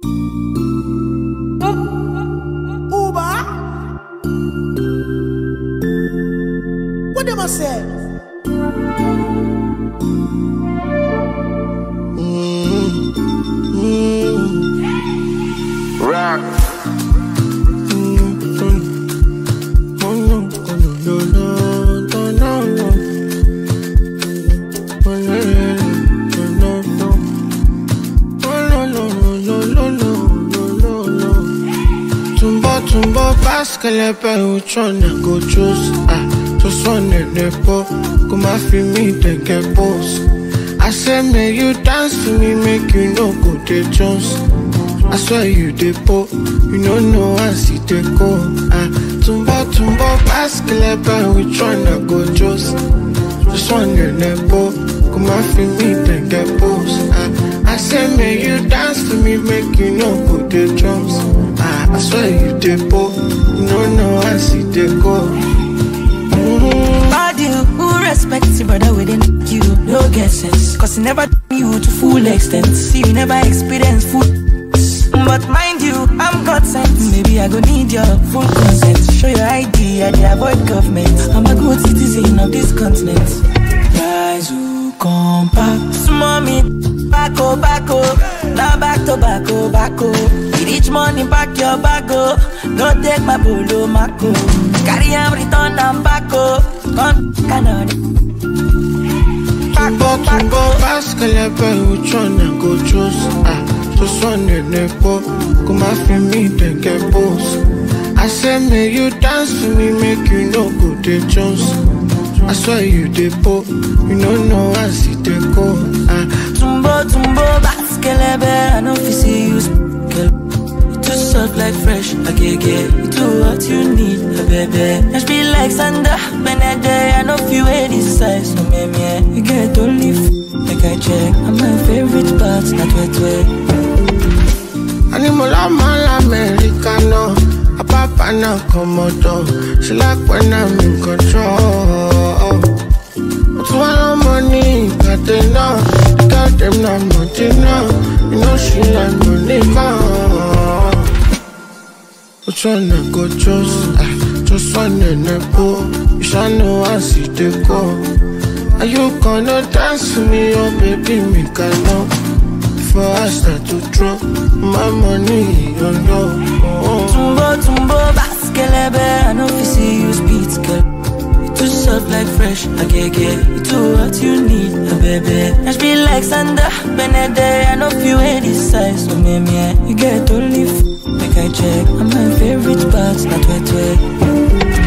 Uber? What them I say? Rock. Tumbo basket, which one I go choose? Just one in the pop, come and feel me, they get boss. I say, make you dance to me, make you no go to Jones. I swear you the po, you don't know I see the go. Tumbo basket, which one I go choose? Just one in the pop, come and feel me, they get boss. I say, make you dance to me, make you no go to Jones. I swear you the po, you don't know I see the go. Bad you, who respects your brother within you, no get sense. Cause he never you to full extent. See, you never experience food. But mind you, I'm God sent. Maybe I go need your full consent. Show your ID, I dey avoid government. I'm a good citizen of this continent. Rise who come back. Mommy, backo. Now back to backo. Each morning back your bago. No take my polo mako. Carry him return and backo. Come canary. Tumbo basket, which one I go choose? Just one in the pop, come and feel me, they get boss. I say, make you dance to me, make you no go to Jones. I swear you the po, you don't know I see the go. Tumbo basket, I know if you see you you too soft like fresh, I get you do what you need, baby. Just be like Sandra, Benede, I know if you wear this size, no me, you get only like I check. I'm my favorite part, not wet. Animal Americano, a papa now Komodo. She like when I'm in control. But one money, got them now. Got them now, money now. You know she like money now. Which one I go choose? Just one in the pool. You shall know I see the go. Are you gonna dance to me, oh baby, me can know. Before I start to drop my money on you. Tumbo basket, I know if you see you speed, girl. You too soft like fresh, I get you do what you need, baby. Just be like Sandra, Benede, I know if you wear this size, so me, you get only like I check. I'm my favorite part, not wet.